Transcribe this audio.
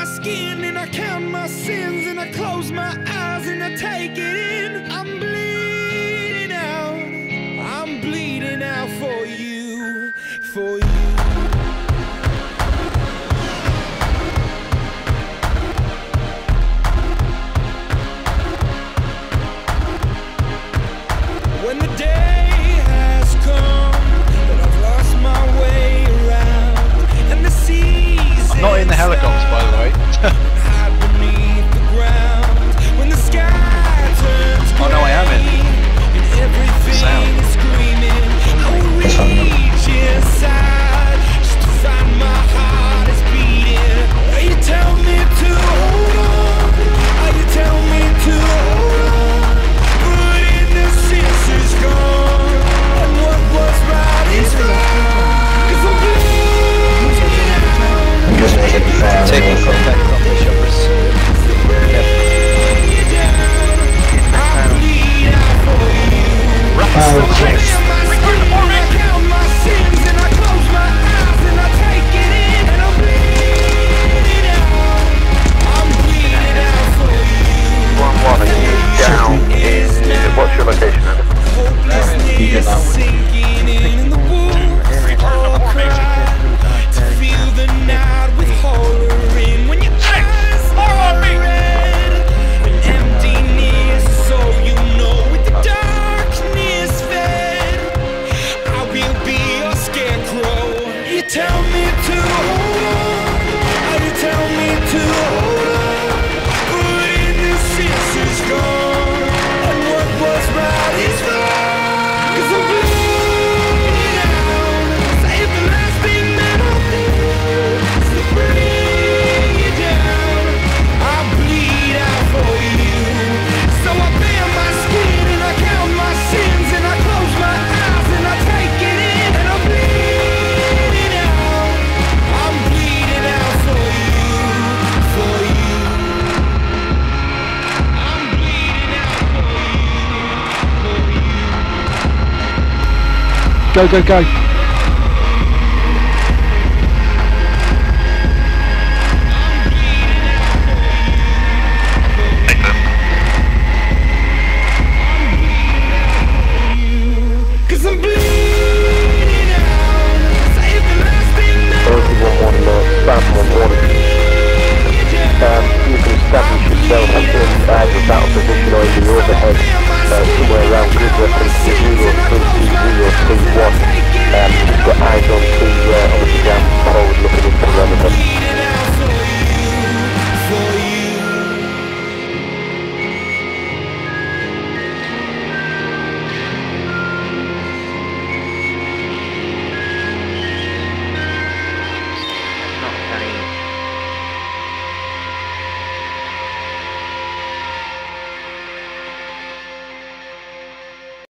skin and I count my sins and I close my eyes and I take it in. I'm bleeding out for you, for you. When the day has come and I've lost my way around and the seas I'm not in the helicopter, by the way. hide beneath the ground, when the sky turns Oh no, I am in. and everything Sound. is screaming, I will reach inside just to find my heart is beating. You tell me to hold on, you tell me to hold on, but innocence is gone and what was right is wrong. 'Cause I'm bleeding out. Taking contact from the shoppers. What's your location? Tell me to hold on, you tell me to hold on, but innocence is gone, and what was right is wrong. 'Cause I'm bleeding out, save the last thing that I feel, to bring you down. I bleed out for you, so I bare my skin and I count my sins and I close my eyes and I take it in and I bleed. Go, go, go. Cause I'm bleeding out. Save the last thing that spam 1-1. You can establish yourself in either battle position or in the overhead, somewhere around grid reference 0-3.